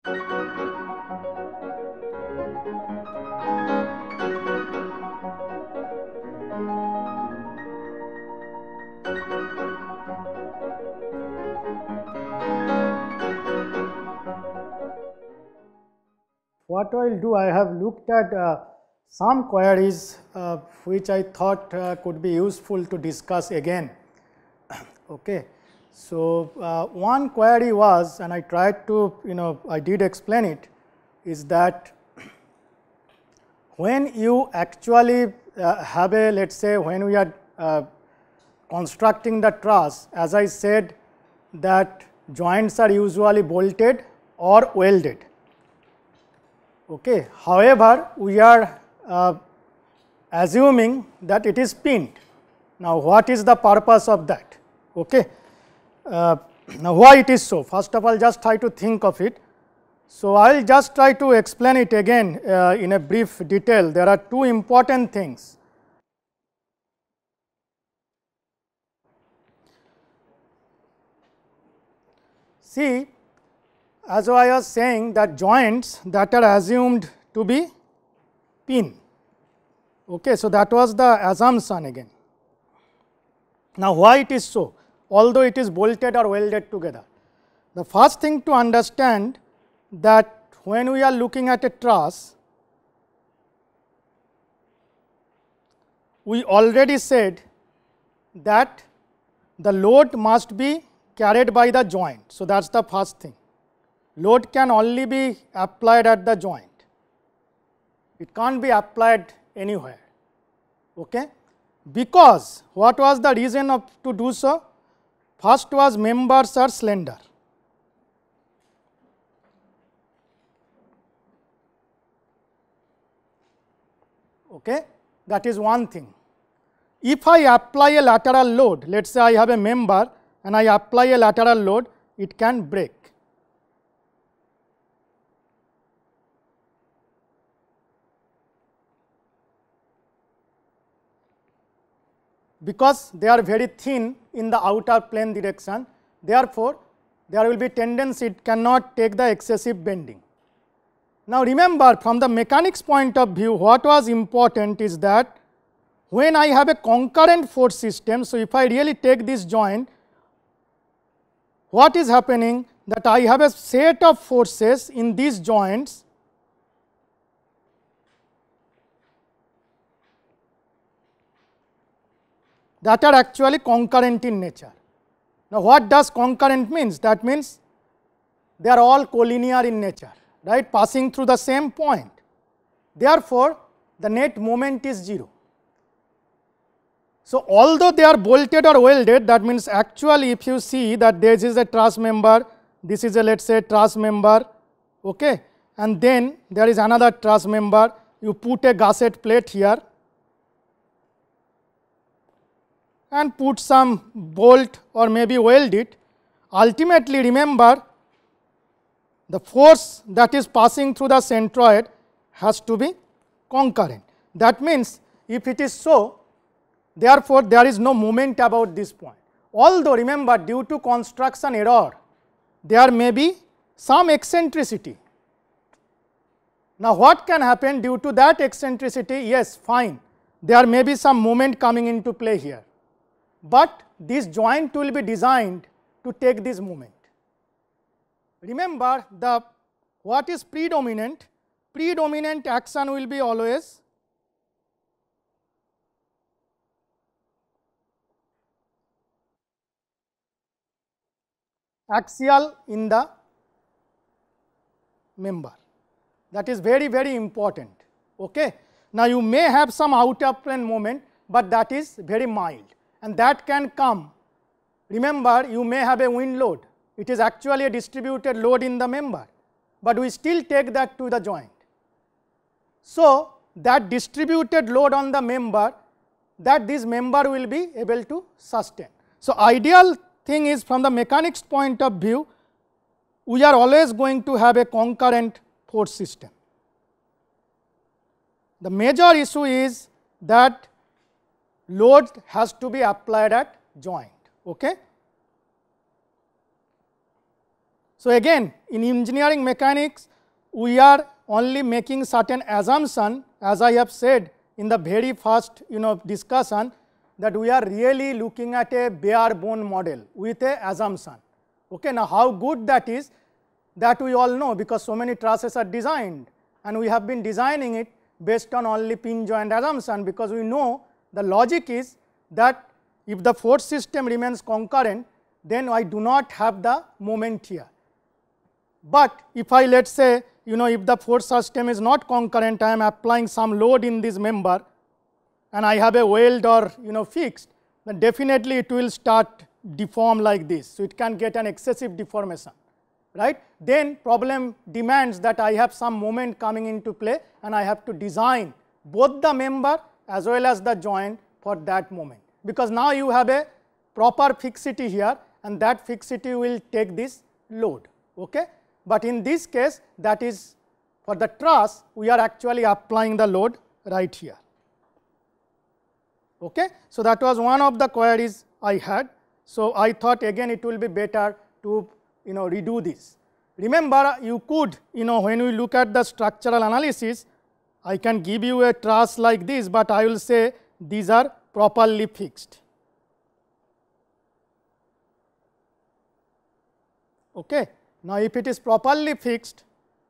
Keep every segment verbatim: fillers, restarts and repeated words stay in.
What I will do, I have looked at uh, some queries uh, which I thought uh, could be useful to discuss again. Okay. So, uh, one query was, and I tried to, you know, I did explain it, is that when you actually uh, have a, let us say, when we are uh, constructing the truss, as I said, that joints are usually bolted or welded. Okay. However, we are uh, assuming that it is pinned. Now, what is the purpose of that? Okay. Uh, now, why it is so? First of all, just try to think of it. So, I will just try to explain it again uh, in a brief detail. There are two important things. See, as I was saying, that joints that are assumed to be pin. Okay, so that was the assumption again. Now, why it is so? Although it is bolted or welded together, the first thing to understand that when we are looking at a truss, we already said that the load must be carried by the joint. So, that is the first thing. Load can only be applied at the joint, it can't be applied anywhere. Okay? Because what was the reason of to do so? First was members are slender. Okay? That is one thing. If I apply a lateral load, let us say I have a member and I apply a lateral load, it can break. Because they are very thin in the outer plane direction, therefore, there will be tendency it cannot take the excessive bending. Now, remember from the mechanics point of view, what was important is that when I have a concurrent force system, so if I really take this joint, what is happening that I have a set of forces in these joints that are actually concurrent in nature. Now, what does concurrent means? That means they are all collinear in nature, right, passing through the same point. Therefore, the net moment is zero. So, although they are bolted or welded, that means actually if you see that this is a truss member, this is a let us say truss member, okay, and then there is another truss member, you put a gusset plate here and put some bolt or maybe weld it. Ultimately, remember the force that is passing through the centroid has to be concurrent. That means, if it is so, therefore, there is no moment about this point. Although remember, due to construction error, there may be some eccentricity. Now, what can happen due to that eccentricity? Yes, fine, there may be some moment coming into play here, but this joint will be designed to take this moment. Remember, the what is predominant? Predominant action will be always axial in the member. That is very, very important. Okay. Now, you may have some outer plane moment, but that is very mild, and that can come. Remember, you may have a wind load, it is actually a distributed load in the member, but we still take that to the joint. So, that distributed load on the member, that this member will be able to sustain. So, ideal thing is from the mechanics point of view, we are always going to have a concurrent force system. The major issue is that load has to be applied at joint. Okay. So, again in engineering mechanics we are only making certain assumption, as I have said in the very first you know discussion, that we are really looking at a bare bone model with a assumption. Okay. Now, how good that is, that we all know, because so many trusses are designed and we have been designing it based on only pin joint assumption, because we know the logic is that if the force system remains concurrent, then I do not have the moment here. But if I let us say you know if the force system is not concurrent, I am applying some load in this member and I have a weld or you know fixed, then definitely it will start deform like this. So, it can get an excessive deformation, right. Then problem demands that I have some moment coming into play and I have to design both the member as well as the joint for that moment, because now you have a proper fixity here and that fixity will take this load. Okay. But in this case, that is for the truss, we are actually applying the load right here. Okay. So, that was one of the queries I had. So, I thought again it will be better to you know redo this. Remember, you could you know when we look at the structural analysis, I can give you a truss like this, but I will say these are properly fixed. Okay. Now, if it is properly fixed,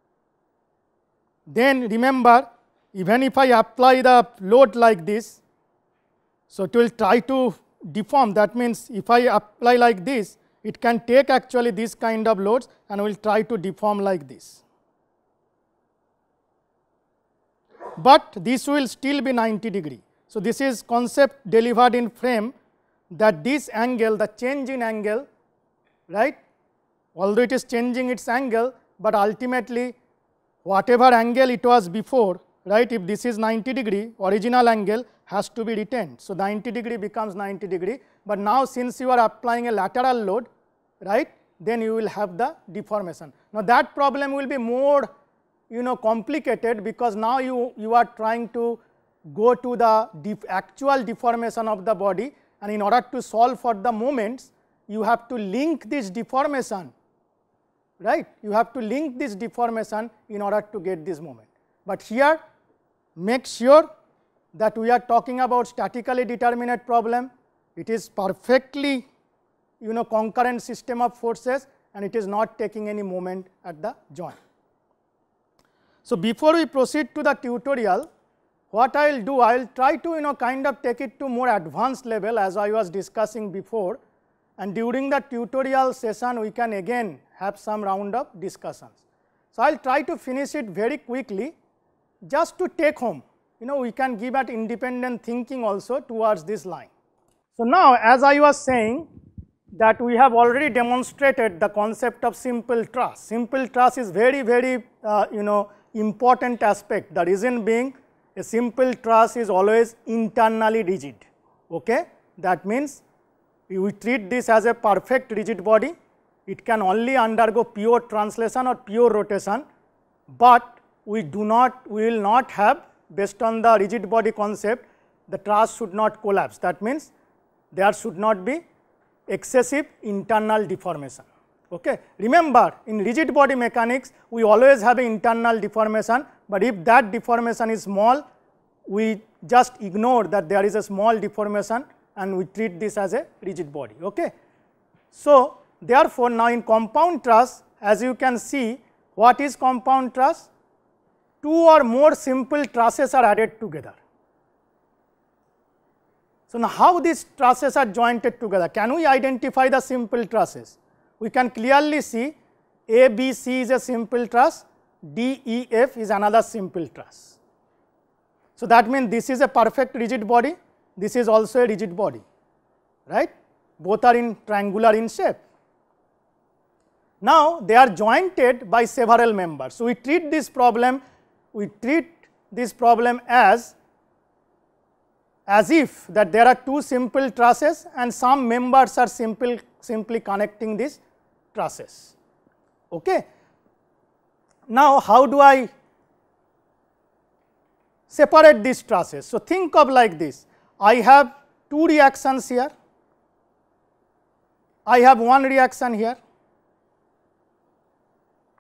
then remember, even if I apply the load like this, so it will try to deform. That means, if I apply like this, it can take actually this kind of loads and will try to deform like this. But this will still be ninety degree. So, this is concept delivered in frame, that this angle, the change in angle, right, although it is changing its angle, but ultimately whatever angle it was before, right, if this is ninety degree, original angle has to be retained. So, ninety degree becomes ninety degree, but now since you are applying a lateral load, right, then you will have the deformation. Now, that problem will be more you know complicated, because now you, you are trying to go to the def actual deformation of the body, and in order to solve for the moments, you have to link this deformation, right, you have to link this deformation in order to get this moment. But here make sure that we are talking about statically determinate problem, it is perfectly you know concurrent system of forces and it is not taking any moment at the joint. So, before we proceed to the tutorial, what I will do, I will try to you know kind of take it to more advanced level as I was discussing before, and during the tutorial session we can again have some round of discussions. So, I will try to finish it very quickly, just to take home, you know we can give at independent thinking also towards this line. So, now as I was saying that we have already demonstrated the concept of simple truss. Simple truss is very very uh, you know important aspect. The reason being, a simple truss is always internally rigid. Okay? That means we treat this as a perfect rigid body, it can only undergo pure translation or pure rotation, but we do not, we will not have, based on the rigid body concept, the truss should not collapse. That means there should not be excessive internal deformation. Okay. Remember, in rigid body mechanics, we always have an internal deformation, but if that deformation is small, we just ignore that there is a small deformation and we treat this as a rigid body. Okay. So, therefore, now in compound truss, as you can see, what is compound truss? Two or more simple trusses are added together. So, now how these trusses are jointed together? Can we identify the simple trusses? We can clearly see A, B, C is a simple truss, D, E, F is another simple truss. So, that means this is a perfect rigid body, this is also a rigid body, right? Both are in triangular in shape. Now, they are jointed by several members. So, we treat this problem, we treat this problem as, as if that there are two simple trusses and some members are simple, simply connecting these trusses. Okay. Now, how do I separate these trusses? So, think of like this, I have two reactions here, I have one reaction here,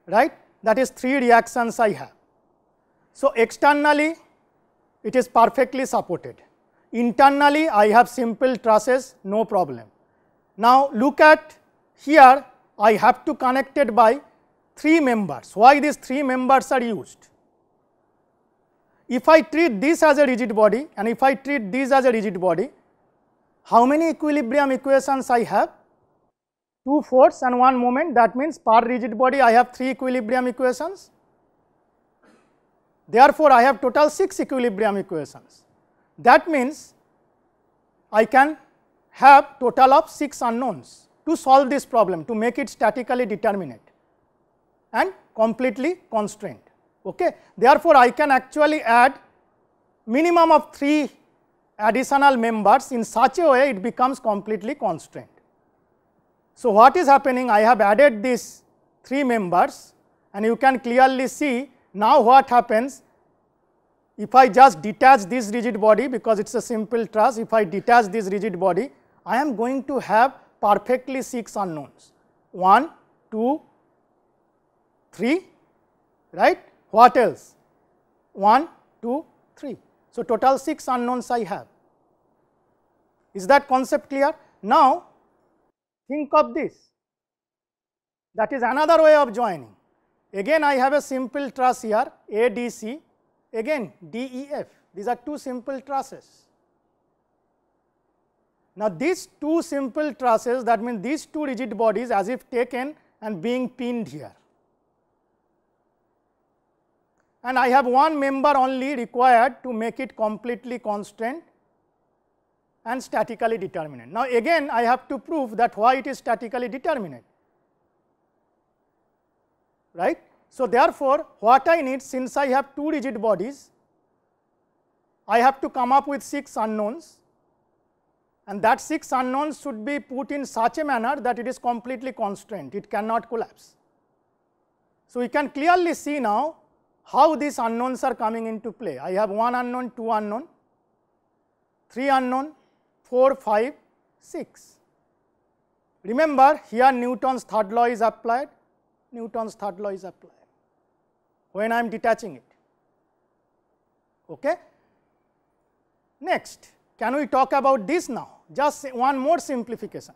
right? That is three reactions I have. So, externally it is perfectly supported. Internally I have simple trusses, no problem. Now, look at here, I have to connect it by three members. Why these three members are used? If I treat this as a rigid body and if I treat this as a rigid body, how many equilibrium equations I have? Two force and one moment, that means per rigid body I have three equilibrium equations. Therefore, I have total six equilibrium equations. That means I can have total of six unknowns to solve this problem, to make it statically determinate and completely constrained. Okay. Therefore, I can actually add minimum of three additional members in such a way it becomes completely constrained. So, what is happening? I have added these three members and you can clearly see now what happens if I just detach this rigid body, because it is a simple truss. If I detach this rigid body, I am going to have perfectly six unknowns, one, two, three, right? What else? one, two, three. So, total six unknowns I have. Is that concept clear? Now, think of this, that is another way of joining. Again I have a simple truss here, A, D, C, again D, E, F, these are two simple trusses. Now, these two simple trusses, that means these two rigid bodies as if taken and being pinned here, and I have one member only required to make it completely constrained and statically determinate. Now, again I have to prove that why it is statically determinate, right. So, therefore, what I need, since I have two rigid bodies, I have to come up with six unknowns, and that six unknowns should be put in such a manner that it is completely constrained, it cannot collapse. So, we can clearly see now how these unknowns are coming into play. I have one unknown, two unknown, three unknown, four, five, six. Remember, here Newton's third law is applied, Newton's third law is applied when I am detaching it. Okay. Next, can we talk about this now? Just one more simplification.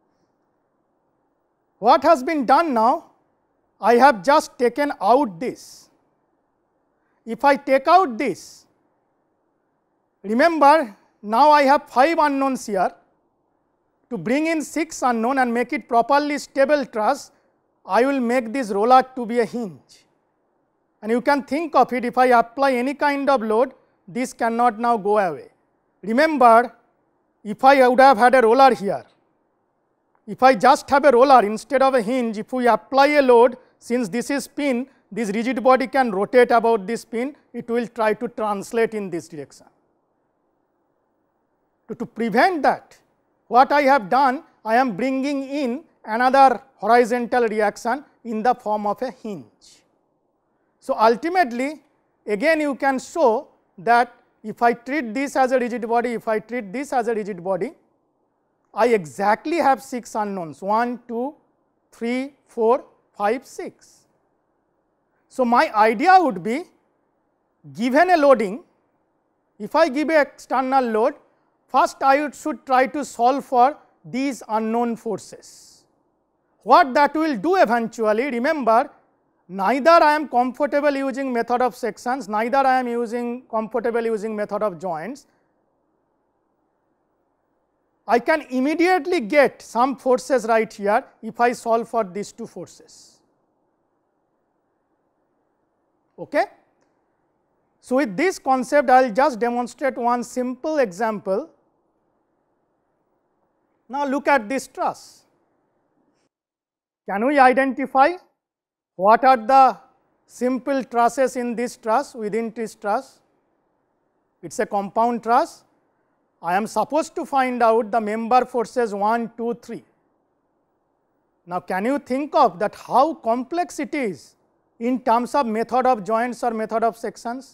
What has been done now? I have just taken out this. If I take out this, remember now I have five unknowns here. To bring in six unknown and make it properly stable truss, I will make this roller to be a hinge. And you can think of it, if I apply any kind of load, this cannot now go away. Remember, if I would have had a roller here, if I just have a roller instead of a hinge, if we apply a load, since this is pin, this rigid body can rotate about this pin, it will try to translate in this direction. To, to prevent that, what I have done, I am bringing in another horizontal reaction in the form of a hinge. So, ultimately again you can show that if I treat this as a rigid body, if I treat this as a rigid body, I exactly have six unknowns, one, two, three, four, five, six. So, my idea would be, given a loading, if I give an external load, first I would should try to solve for these unknown forces. What that will do eventually, remember, neither I am comfortable using method of sections, neither I am using comfortable using method of joints. I can immediately get some forces right here if I solve for these two forces. Okay? So, with this concept I will just demonstrate one simple example. Now, look at this truss. Can we identify what are the simple trusses in this truss, within this truss? It is a compound truss. I am supposed to find out the member forces one, two, three. Now, can you think of that how complex it is in terms of method of joints or method of sections?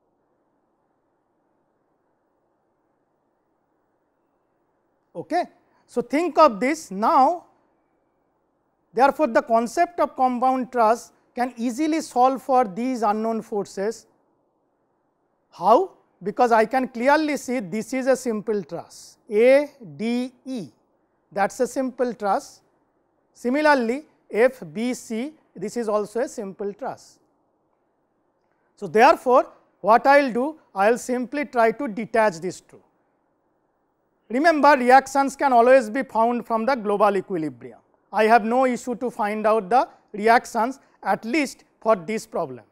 Okay. So, think of this now. Therefore, the concept of compound truss can easily solve for these unknown forces. How? Because I can clearly see this is a simple truss, A D E, that is a simple truss. Similarly, F B C, this is also a simple truss. So, therefore, what I will do? I will simply try to detach these two. Remember, reactions can always be found from the global equilibrium. I have no issue to find out the reactions, at least for this problem.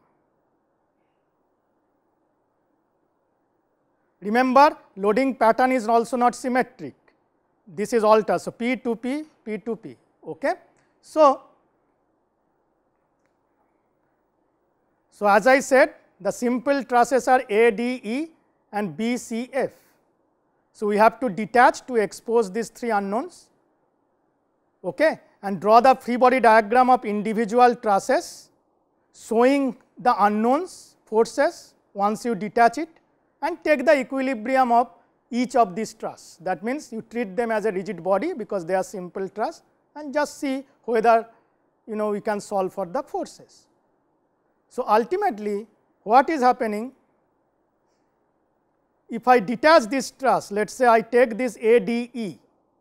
Remember, loading pattern is also not symmetric. This is altered. So, P to P, P to P. Okay. So, so as I said, the simple trusses are A D E and B C F. So, we have to detach to expose these three unknowns, okay, and draw the free body diagram of individual trusses showing the unknowns forces once you detach it, and take the equilibrium of each of these truss. That means, you treat them as a rigid body because they are simple truss, and just see whether you know we can solve for the forces. So, ultimately what is happening? If I detach this truss, let us say I take this A D E.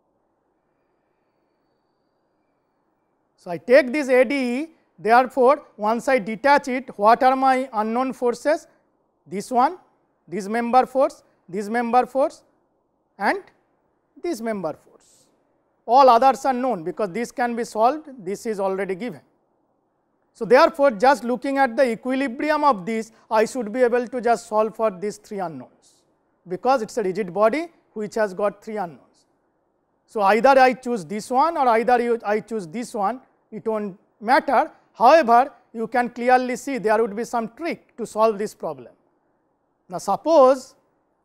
So, I take this A D E, therefore, once I detach it, what are my unknown forces? This one, this member force, this member force and this member force. All others are known because this can be solved, this is already given. So, therefore, just looking at the equilibrium of this, I should be able to just solve for these three unknowns, because it is a rigid body which has got three unknowns. So, either I choose this one or either you, I choose this one, it will not matter. However, you can clearly see there would be some trick to solve this problem. Now, suppose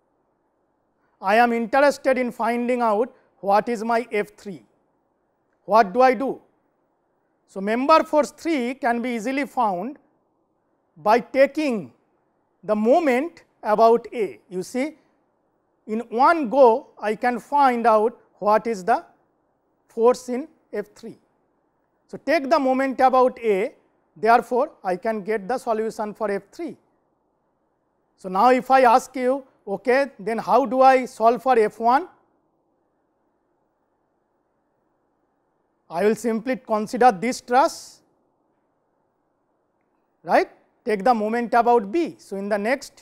I am interested in finding out what is my F three. What do I do? So, member force three can be easily found by taking the moment about A. You see, in one go I can find out what is the force in F three. So, take the moment about A, therefore, I can get the solution for F three. So, now if I ask you, okay, then how do I solve for F one? I will simply consider this truss, right, take the moment about B. So, in the next,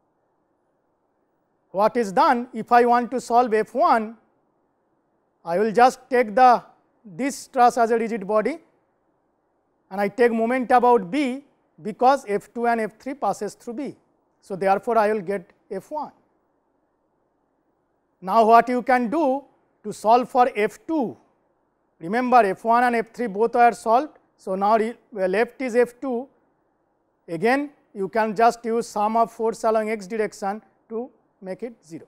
what is done, if I want to solve F one, I will just take the this truss as a rigid body and I take moment about B, because F two and F three passes through B. So, therefore, I will get F one. Now, what you can do to solve for F two? Remember, F one and F three both are solved. So, now left is F two. Again, you can just use sum of force along x direction to make it zero.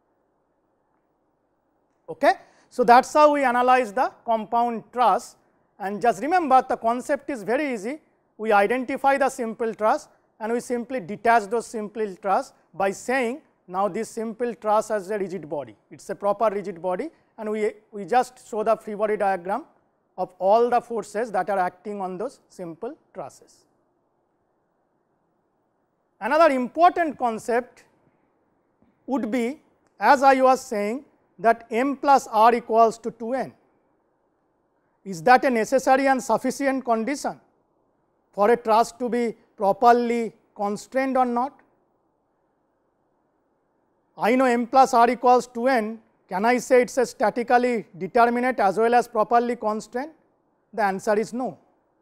Okay? So, that is how we analyze the compound truss, and just remember the concept is very easy. We identify the simple truss and we simply detach those simple truss by saying, now this simple truss has a rigid body, it is a proper rigid body, and we, we just show the free body diagram of all the forces that are acting on those simple trusses. Another important concept would be, as I was saying, that m plus r equals to two n. Is that a necessary and sufficient condition for a truss to be properly constrained or not? I know m plus r equals to n. Can I say it is a statically determinate as well as properly constrained? The answer is no.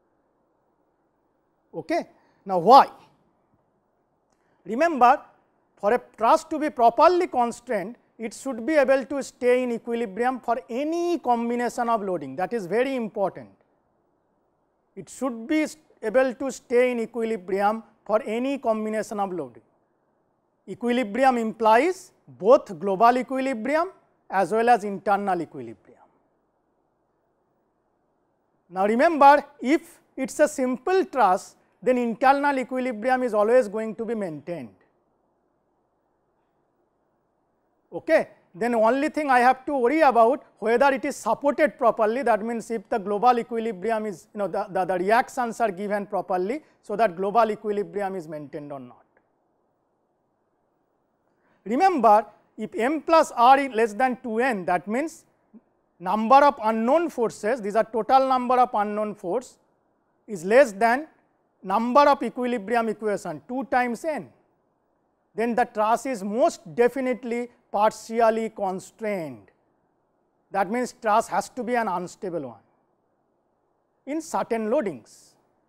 Okay. Now, why? Remember, for a truss to be properly constrained, it should be able to stay in equilibrium for any combination of loading. That is very important. It should be able to stay in equilibrium for any combination of loading. Equilibrium implies both global equilibrium as well as internal equilibrium. Now, remember, if it is a simple truss, then internal equilibrium is always going to be maintained. Okay. then only thing I have to worry about whether it is supported properly. That means if the global equilibrium is, you know, the, the, the reactions are given properly, so that global equilibrium is maintained or not. Remember, if m plus r is less than two n, that means number of unknown forces, these are total number of unknown force, is less than number of equilibrium equation, two times n. Then the truss is most definitely partially constrained. That means truss has to be an unstable one in certain loadings.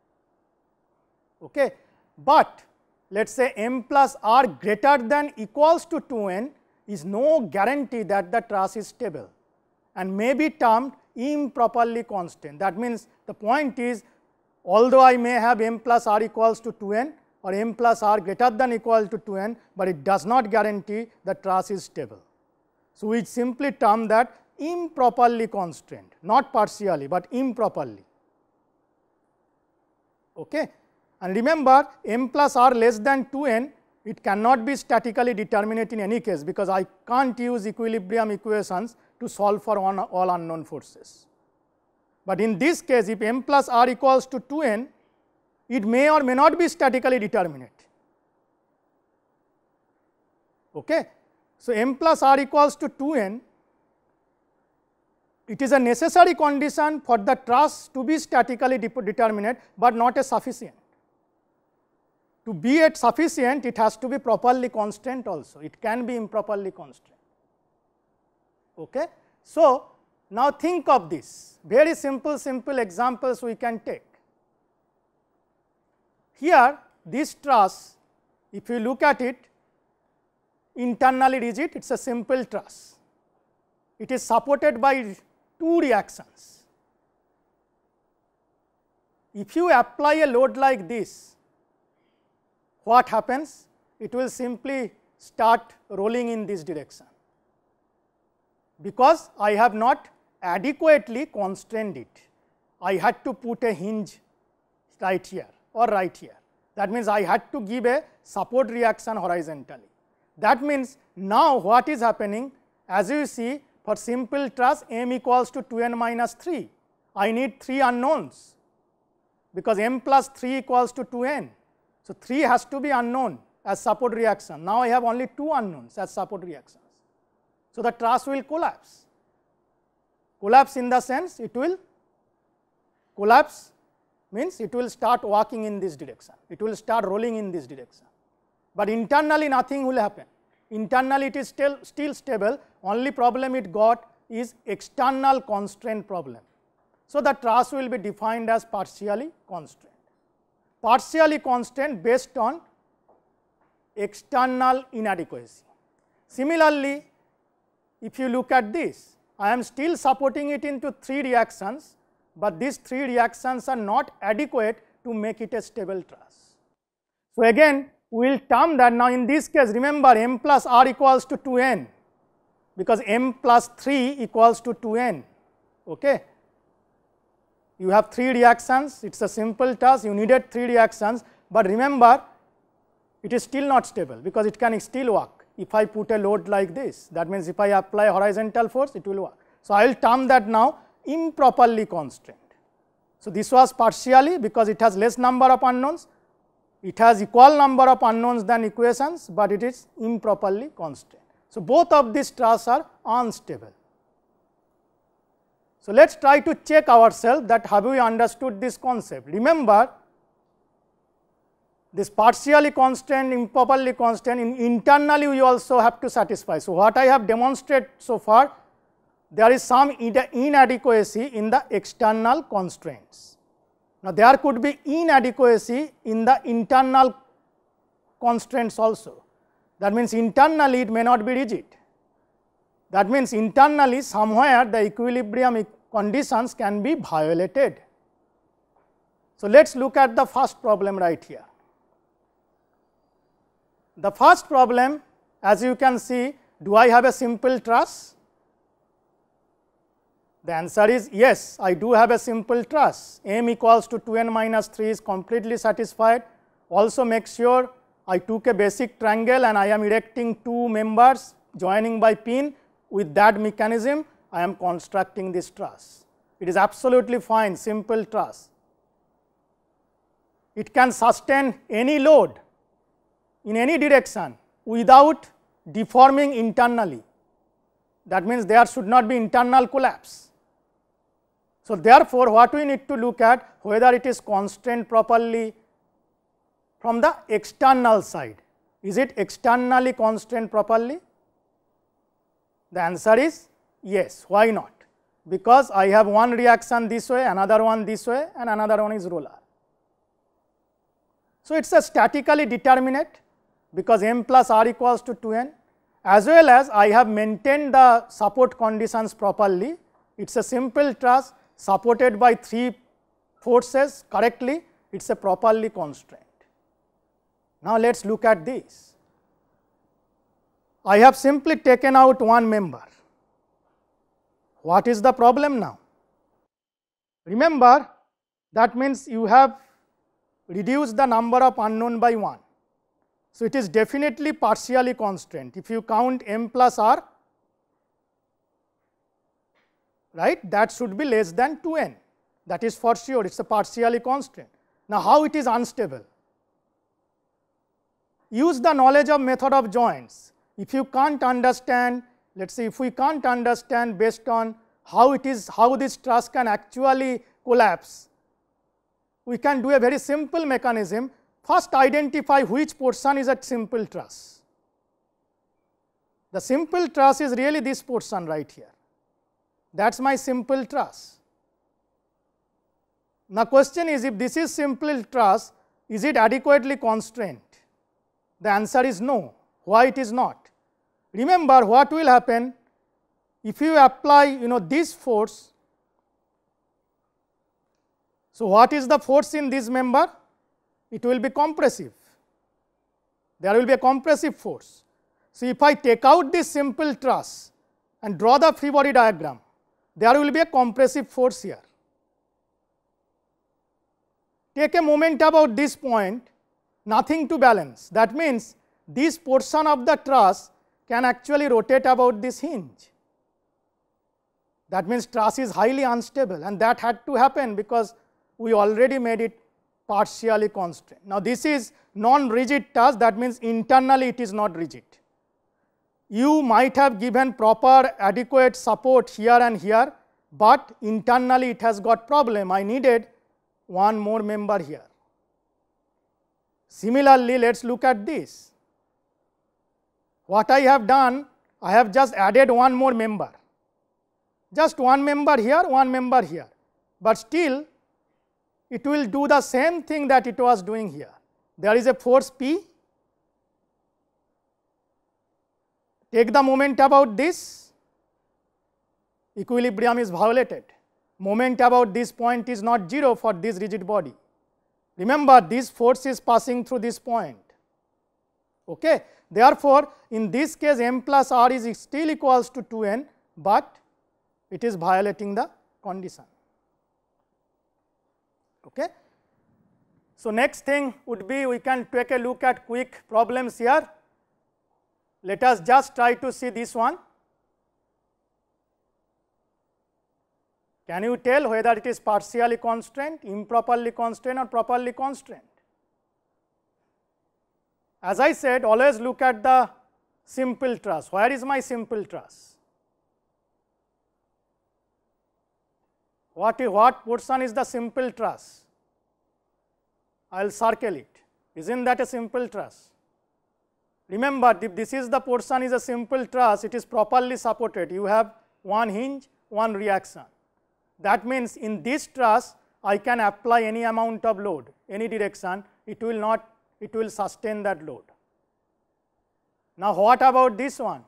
Okay. But let us say m plus r greater than equals to two n is no guarantee that the truss is stable and may be termed improperly constant. That means the point is, although I may have m plus r equals to two n or m plus r greater than equal to two n, but it does not guarantee the truss is stable. So, we simply term that improperly constrained, not partially, but improperly. Okay. And remember, m plus r less than two n, it cannot be statically determinate in any case, because I can't use equilibrium equations to solve for one, all unknown forces. But in this case, if m plus r equals to two n, it may or may not be statically determinate. Okay. So, m plus r equals to two n, it is a necessary condition for the truss to be statically determinate, but not a sufficient. To be at sufficient, it has to be properly constrained also, it can be improperly constrained. Okay. So, now think of this, very simple, simple examples we can take. Here, this truss, if you look at it, internally rigid, it is a simple truss. It is supported by two reactions. If you apply a load like this, what happens? It will simply start rolling in this direction, because I have not adequately constrained it. I had to put a hinge right here or right here. That means I had to give a support reaction horizontally. That means now what is happening, as you see, for simple truss m equals to two n minus three, I need three unknowns, because m plus three equals to two n. So, three has to be unknown as support reaction. Now, I have only two unknowns as support reactions. So, the truss will collapse. Collapse in the sense it will collapse means it will start walking in this direction, it will start rolling in this direction, but internally nothing will happen. Internally it is still, still stable, only problem it got is external constraint problem. So, the truss will be defined as partially constrained. Partially constrained based on external inadequacy. Similarly, if you look at this, I am still supporting it into three reactions, but these three reactions are not adequate to make it a stable truss. So, again we will term that now in this case, remember m plus r equals to two n, because m plus three equals to two n. Okay. You have three reactions, it is a simple truss, you needed three reactions, but remember it is still not stable, because it can still work. If I put a load like this, that means if I apply horizontal force, it will work. So, I will term that now improperly constrained. So, this was partially, because it has less number of unknowns, it has equal number of unknowns than equations, but it is improperly constrained. So, both of these truss are unstable. So, let us try to check ourselves that have we understood this concept. Remember, this partially constrained, improperly constrained, in internally we also have to satisfy. So, what I have demonstrated so far, there is some inadequacy in the external constraints. Now, there could be inadequacy in the internal constraints also. That means internally it may not be rigid. That means internally somewhere the equilibrium conditions can be violated. So, let us look at the first problem right here. The first problem, as you can see, do I have a simple truss? The answer is yes, I do have a simple truss. M equals to two n minus three is completely satisfied. Also make sure I took a basic triangle and I am erecting two members joining by pin. with that mechanism I am constructing this truss. It is absolutely fine, simple truss. It can sustain any load in any direction without deforming internally. That means there should not be internal collapse. So, therefore, what we need to look at whether it is constrained properly from the external side. Is it externally constrained properly? The answer is yes. Why not? Because I have one reaction this way, another one this way, and another one is roller. So, it is a statically determinate because m plus r equals to two n, as well as I have maintained the support conditions properly. It is a simple truss supported by three forces correctly, it is a properly constrained. Now, let us look at this. I have simply taken out one member. What is the problem now? Remember, that means you have reduced the number of unknown by one. So, it is definitely partially constrained. If you count m plus r, right, that should be less than two n, that is for sure, it is a partially constrained. Now, how it is unstable? Use the knowledge of method of joints. If you can't understand, let us say if we can't understand based on how it is, how this truss can actually collapse, we can do a very simple mechanism. First identify which portion is a simple truss. The simple truss is really this portion right here. That is my simple truss. Now, question is, if this is simple truss, is it adequately constrained? The answer is no. Why it is not? Remember what will happen if you apply you know this force. So, what is the force in this member? It will be compressive. There will be a compressive force. So, if I take out this simple truss and draw the free body diagram, there will be a compressive force here. Take a moment about this point, nothing to balance. That means, this portion of the truss can actually rotate about this hinge. That means, truss is highly unstable, and that had to happen because we already made it partially constrained. Now, this is non-rigid truss, that means internally it is not rigid. You might have given proper adequate support here and here, but internally it has got problem. I needed one more member here. Similarly, let us look at this. What I have done, I have just added one more member, just one member here, one member here, but still it will do the same thing that it was doing here. There is a force P. Take the moment about this, equilibrium is violated. Moment about this point is not zero for this rigid body. Remember, this force is passing through this point. Okay. Therefore, in this case m plus r is still equals to two n, but it is violating the condition. Okay. So, next thing would be we can take a look at quick problems here. Let us just try to see this one. Can you tell whether it is partially constrained, improperly constrained, or properly constrained? As I said, always look at the simple truss. Where is my simple truss? What, what portion is the simple truss? I will circle it. Isn't that a simple truss? Remember, if this is the portion is a simple truss, it is properly supported. You have one hinge, one reaction. That means, in this truss, I can apply any amount of load, any direction, it will not, it will sustain that load. Now, what about this one?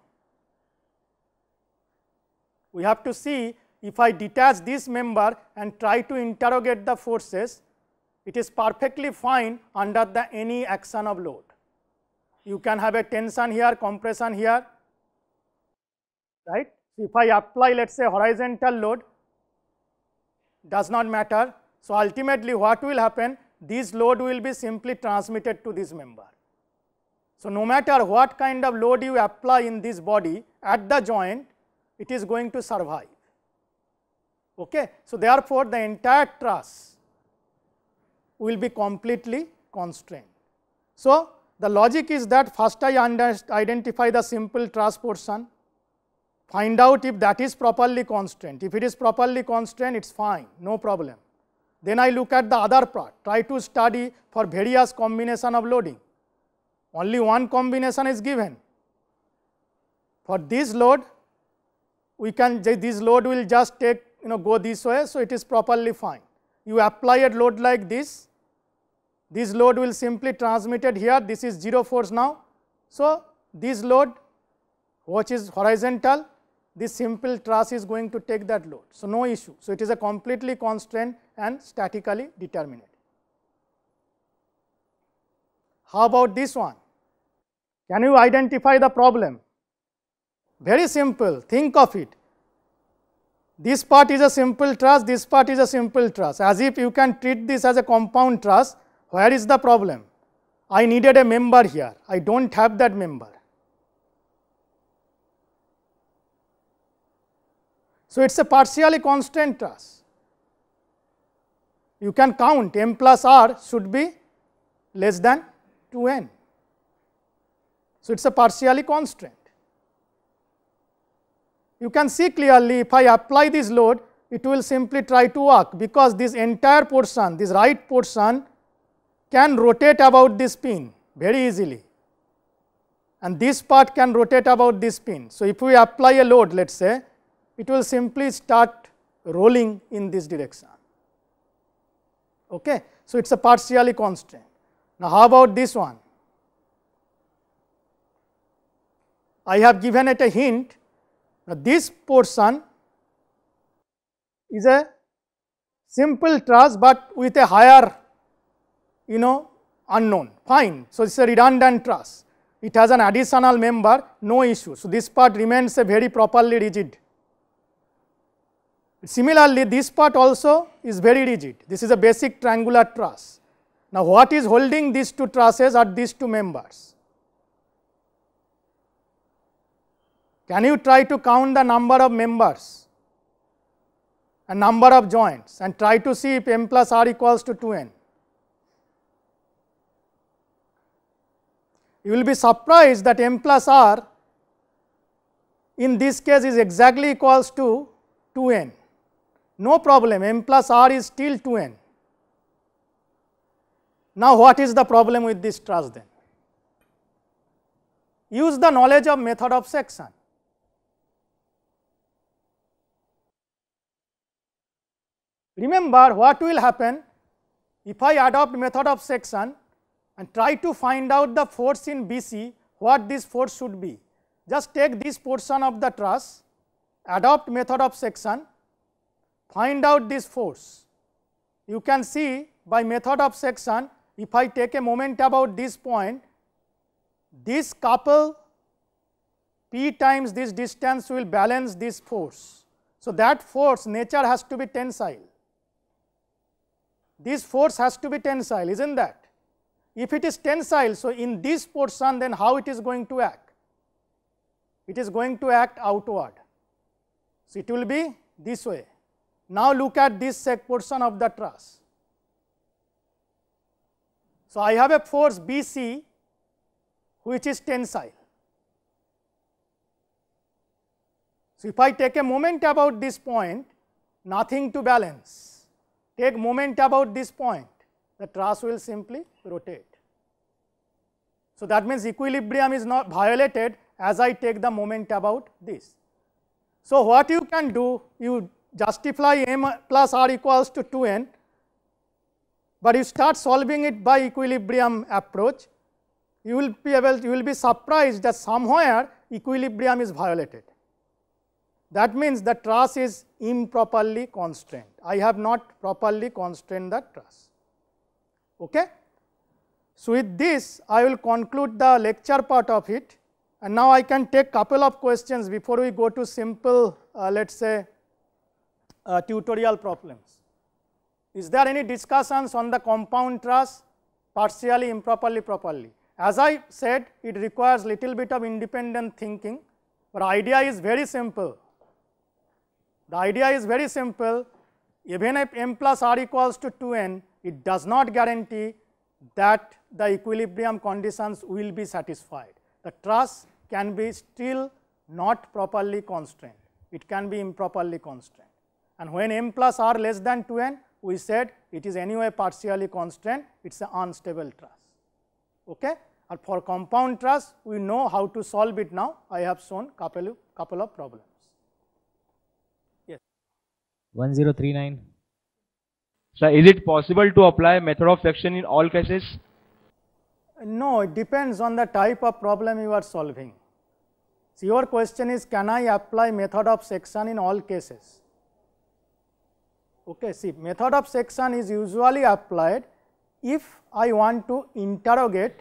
We have to see, if I detach this member and try to interrogate the forces, it is perfectly fine under the any action of load. You can have a tension here, compression here, right. If I apply, let us say, horizontal load, does not matter. So, ultimately what will happen, this load will be simply transmitted to this member. So, no matter what kind of load you apply in this body at the joint, it is going to survive. Okay. So, therefore, the entire truss will be completely constrained. So, the logic is that first I identify the simple truss portion, find out if that is properly constrained. If it is properly constrained, it is fine, no problem. Then I look at the other part, try to study for various combination of loading. Only one combination is given. For this load, we can, this load will just take, you know, go this way, so it is properly fine. You apply a load like this, this load will simply transmitted here, this is zero force now. So, this load which is horizontal, this simple truss is going to take that load. So, no issue. So, it is a completely constrained and statically determinate. How about this one? Can you identify the problem? Very simple, think of it. This part is a simple truss, this part is a simple truss, as if you can treat this as a compound truss. Where is the problem? I needed a member here, I do not have that member. So, it is a partially constrained truss. You can count m plus r should be less than two n. So, it is a partially constrained. You can see clearly, if I apply this load, it will simply try to work, because this entire portion, this right portion can rotate about this pin very easily, and this part can rotate about this pin. So, if we apply a load, let us say, it will simply start rolling in this direction. Okay. So, it is a partially constrained. Now, how about this one? I have given it a hint. Now, this portion is a simple truss, but with a higher, you know, unknown, fine. So, it is a redundant truss, it has an additional member, no issue. So, this part remains a very properly rigid. Similarly, this part also is very rigid, this is a basic triangular truss. Now, what is holding these two trusses are these two members. Can you try to count the number of members and number of joints and try to see if m plus r equals to two n? You will be surprised that m plus r in this case is exactly equals to two n. No problem, m plus r is still two n. Now, what is the problem with this truss then? Use the knowledge of method of section. Remember what will happen if I adopt method of section and try to find out the force in B C, what this force should be. Just take this portion of the truss, adopt method of section, find out this force. You can see by method of section, if I take a moment about this point, this couple P times this distance will balance this force. So, that force nature has to be tensile. This force has to be tensile, is not that? If it is tensile, so in this portion, then how it is going to act? It is going to act outward. So, it will be this way. Now, look at this sec portion of the truss. So, I have a force B C which is tensile. So, if I take a moment about this point, nothing to balance. Take moment about this point, the truss will simply rotate. So, that means equilibrium is not violated as I take the moment about this. So, what you can do, you justify m plus r equals to two n, but you start solving it by equilibrium approach, you will be able, you will be surprised that somewhere equilibrium is violated. That means the truss is improperly constrained. I have not properly constrained the truss. Okay? So, with this I will conclude the lecture part of it, and now I can take couple of questions before we go to simple uh, let us say uh, tutorial problems. Is there any discussions on the compound truss, partially, improperly, properly? As I said, it requires little bit of independent thinking, but idea is very simple. The idea is very simple. Even if m plus r equals to two n, it does not guarantee that the equilibrium conditions will be satisfied. The truss can be still not properly constrained. It can be improperly constrained. And when m plus r less than two n, we said it is anyway partially constrained, it is an unstable truss. Okay? And for compound truss, we know how to solve it now. I have shown couple of, couple of problems. Yes. one zero three nine. Sir, is it possible to apply method of section in all cases? No, it depends on the type of problem you are solving. So, your question is, can I apply method of section in all cases? Okay, see, method of section is usually applied if I want to interrogate,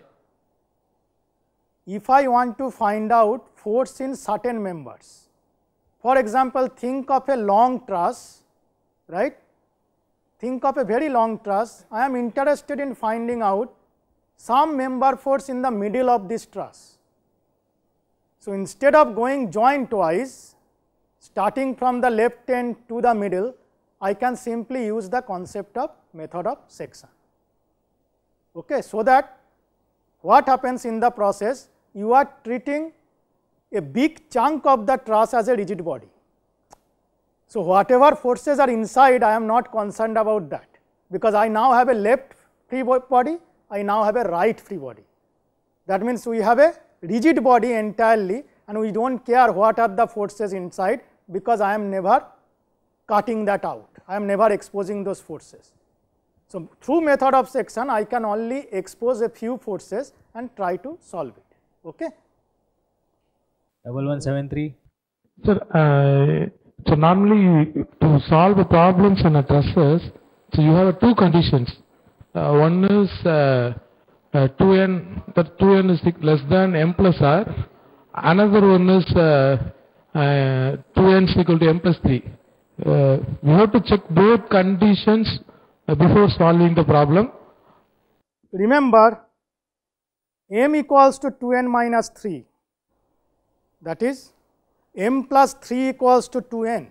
if I want to find out force in certain members. For example, think of a long truss, right? Think of a very long truss. I am interested in finding out some member force in the middle of this truss. So, instead of going joint-wise, starting from the left end to the middle, I can simply use the concept of method of section. Okay, so that what happens in the process, you are treating a big chunk of the truss as a rigid body. So, whatever forces are inside, I am not concerned about that, because I now have a left free body, I now have a right free body. That means, we have a rigid body entirely, and we do not care what are the forces inside, because I am never cutting that out, I am never exposing those forces. So, through method of section, I can only expose a few forces and try to solve it. Okay? Double one seven three. Sir, uh, so normally to solve the problems in a trusses, so you have two conditions. Uh, one is uh, uh, two n, that two n is less than m plus r. Another one is uh, uh, two n is equal to m plus three. Uh, we have to check both conditions uh, before solving the problem. Remember, m equals to two n minus three, that is m plus three equals to two n.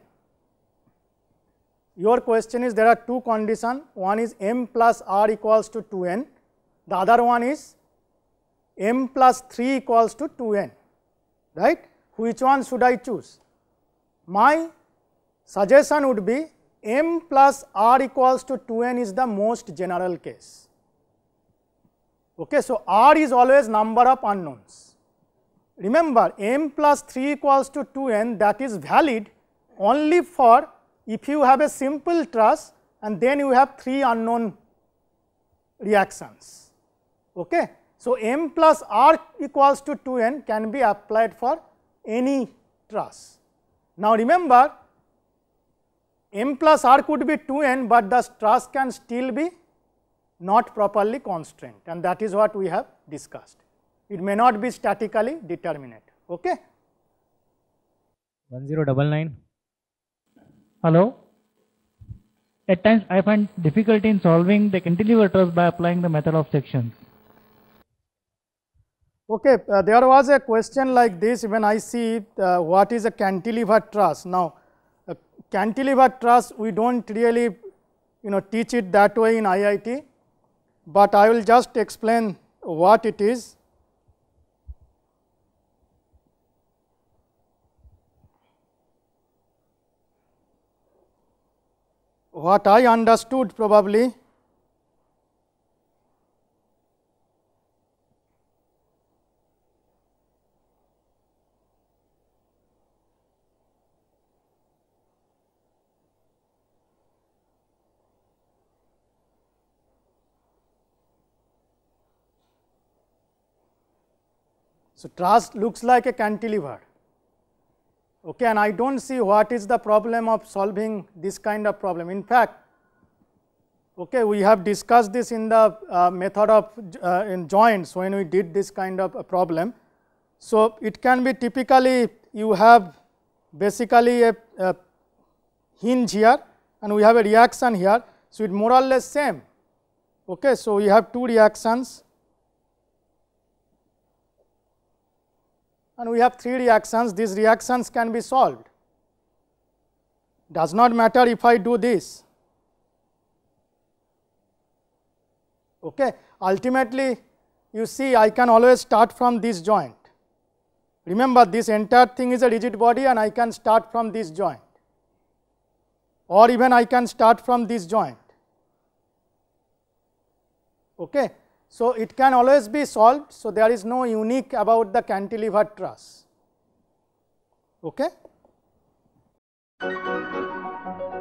Your question is, there are two conditions, one is m plus r equals to two n, the other one is m plus three equals to two n, right? Which one should I choose? My suggestion would be m plus r equals to two n is the most general case. Okay, so, r is always number of unknowns. Remember, m plus three equals to two n, that is valid only for if you have a simple truss and then you have three unknown reactions. Okay. So, m plus r equals to two n can be applied for any truss. Now, remember, m plus r could be two n, but the truss can still be not properly constrained, and that is what we have discussed. It may not be statically determinate. Okay. one zero nine nine. Hello. At times I find difficulty in solving the cantilever truss by applying the method of sections. Okay, uh, there was a question like this when I see uh, what is a cantilever truss. Now, a cantilever truss, we do not really you know teach it that way in I I T, but I will just explain what it is. What I understood probably, so truss looks like a cantilever. Okay, and I do not see what is the problem of solving this kind of problem. In fact, okay, we have discussed this in the uh, method of uh, in joints when we did this kind of a problem. So, it can be typically you have basically a, a hinge here and we have a reaction here. So, it more or less same. Okay, so, we have two reactions and we have three reactions. These reactions can be solved. Does not matter if I do this. Okay. Ultimately, you see I can always start from this joint. Remember, this entire thing is a rigid body and I can start from this joint, or even I can start from this joint. Okay. So, it can always be solved. So, there is no unique about the cantilever truss. Okay.